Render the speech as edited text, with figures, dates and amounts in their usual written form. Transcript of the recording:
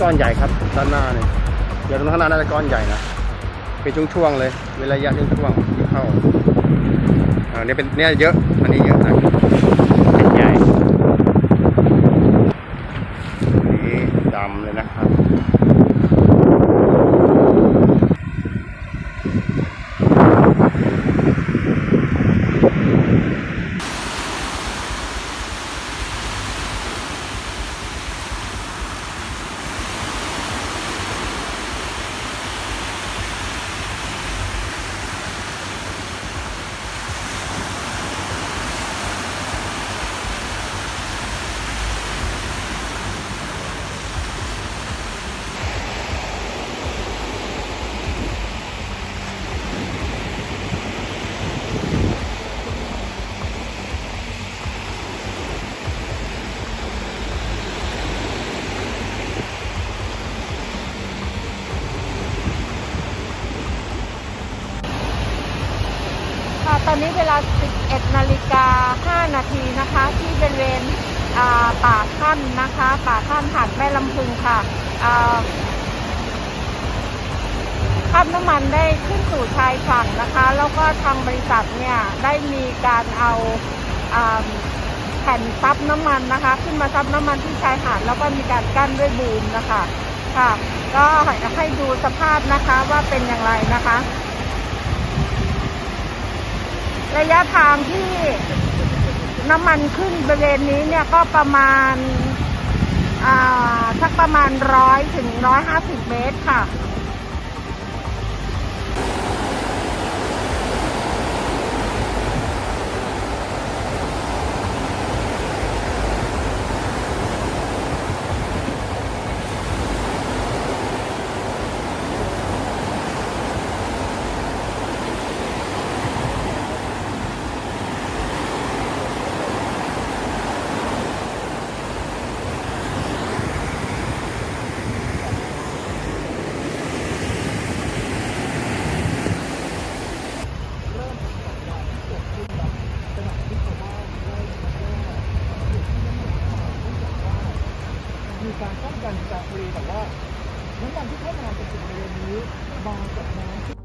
อนใหญ่ครับด้านหน้าเนี่ยเดี๋ยวตรงข้างหน้าน่าจะก้อนใหญ่นะเป็นช่วงๆเลยเวลาระยะช่วงๆที่เข้าเนี่ยเป็นเนี่ยเยอะอันนี้เยอะนะเป็นใหญ่นี่ดำเลยนะครับตอนนี้เวลา 11:05 นาทีนะคะที่บริเวณป่าท่านนะคะป่าท่านหาดแม่ลำพึงค่ะคราบน้ำมันได้ขึ้นสู่ชายฝั่งนะคะแล้วก็ทางบริษัทเนี่ยได้มีการเอาแผ่นซับน้ำมันนะคะขึ้นมาซับน้ำมันที่ชายหาดแล้วก็มีการกั้นด้วยบูมนะคะค่ะก็ให้ดูสภาพนะคะว่าเป็นอย่างไรนะคะระยะทางที่น้ำมันขึ้นบริเวณนี้เนี่ยก็ประมาณสักประมาณ100 ถึง 150 เมตรค่ะมีการป้องกันจากทะเลแต่ว่าน้ำมันที่เข้ามาเป็นบริเวณนี้มาจากน้ำที่